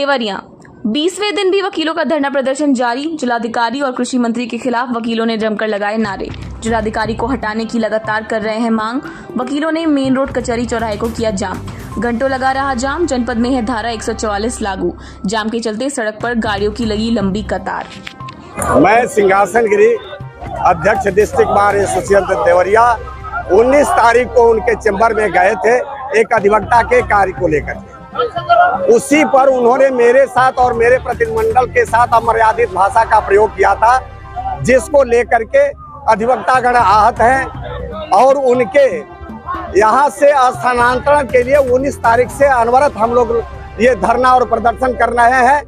देवरिया 20वें दिन भी वकीलों का धरना प्रदर्शन जारी। जिलाधिकारी और कृषि मंत्री के खिलाफ वकीलों ने जमकर लगाए नारे। जिलाधिकारी को हटाने की लगातार कर रहे हैं मांग। वकीलों ने मेन रोड कचहरी चौराहे को किया जाम। घंटों लगा रहा जाम। जनपद में है धारा 144 लागू। जाम के चलते सड़क पर गाड़ियों की लगी लंबी कतार। मैं सिंहासन गिरी अध्यक्ष डिस्ट्रिक्ट बार एसोसिएशन देवरिया 19 तारीख को उनके चैम्बर में गए थे एक अधिवक्ता के कार्य को लेकर। उसी पर उन्होंने मेरे साथ और मेरे प्रतिनिधिमंडल के साथ अमर्यादित भाषा का प्रयोग किया था, जिसको लेकर के अधिवक्तागण आहत हैं और उनके यहाँ से स्थानांतरण के लिए 19 तारीख से अनवरत हम लोग ये धरना और प्रदर्शन कर रहे हैं।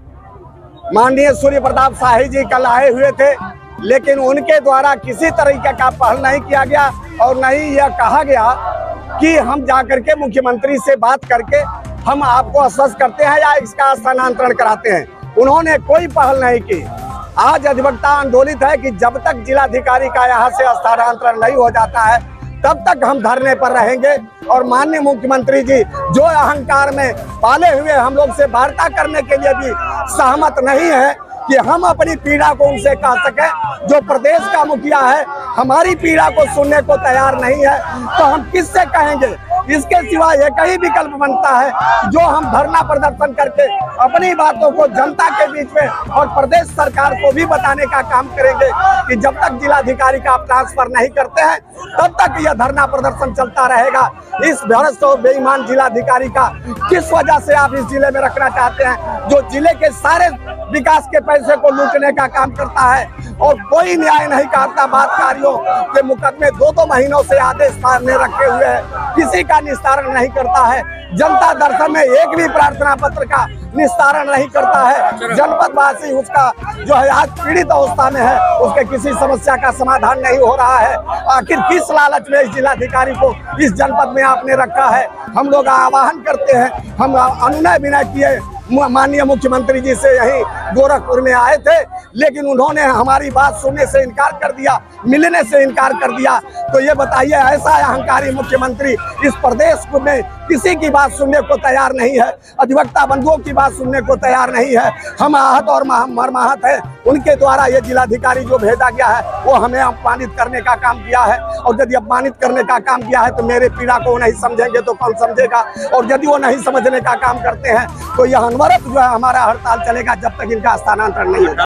माननीय सूर्य प्रताप शाही जी कल आए हुए थे, लेकिन उनके द्वारा किसी तरीके का पहल नहीं किया गया और नहीं यह कहा गया कि हम जाकर के मुख्यमंत्री से बात करके हम आपको आश्वस्त करते हैं या इसका स्थानांतरण कराते हैं। उन्होंने कोई पहल नहीं की। आज अधिवक्ता आंदोलित है कि जब तक जिलाधिकारी का यहाँ से स्थानांतरण नहीं हो जाता है तब तक हम धरने पर रहेंगे। और माननीय मुख्यमंत्री जी जो अहंकार में पाले हुए हम लोग से वार्ता करने के लिए भी सहमत नहीं है कि हम अपनी पीड़ा को उनसे कह सके। जो प्रदेश का मुखिया है हमारी पीड़ा को सुनने को तैयार नहीं है, तो हम किससे कहेंगे। इसके सिवा एक ही विकल्प बनता है जो हम धरना प्रदर्शन करके अपनी बातों को जनता के बीच में और प्रदेश सरकार को भी बताने का काम करेंगे कि जब तक जिलाधिकारी का आप ट्रांसफर नहीं करते हैं तब तक यह धरना प्रदर्शन चलता रहेगा। इस भ्रष्ट और बेईमान जिलाधिकारी का किस वजह से आप इस जिले में रखना चाहते हैं, जो जिले के सारे विकास के पैसे को लूटने का काम करता है और कोई न्याय नहीं करता। बातकारियों के मुकदमे 2-2 महीनों से आदेश सामने रखे हुए हैं, किसी का निस्तारण नहीं करता है। जनता दर्शन में एक भी प्रार्थना पत्र का निस्तारण नहीं करता है। जनपद वासी उसका जो है आज पीड़ित अवस्था में है, उसके किसी समस्या का समाधान नहीं हो रहा है। आखिर किस लालच में इस जिलाधिकारी को इस जनपद में आपने रखा है। हम लोग आह्वान करते हैं, हम अनुनय विनय किए माननीय मुख्यमंत्री जी से यही गोरखपुर में आए थे, लेकिन उन्होंने हमारी बात सुनने से इनकार कर दिया, मिलने से इनकार कर दिया। तो ये बताइए, ऐसा अहंकारी मुख्यमंत्री इस प्रदेश में किसी की बात सुनने को तैयार नहीं है, अधिवक्ता बंधुओं की बात सुनने को तैयार नहीं है। हम आहत और मर्माहत हैं। उनके द्वारा ये जिलाधिकारी जो भेजा गया है वो हमें अपमानित करने का काम किया है, और यदि अपमानित करने का काम किया है तो मेरे पीड़ा को नहीं समझेंगे तो कौन समझेगा। और यदि वो नहीं समझने का काम करते हैं तो यह अनवरत जो है हमारा हड़ताल चलेगा जब तक इनका स्थानांतरण नहीं होगा।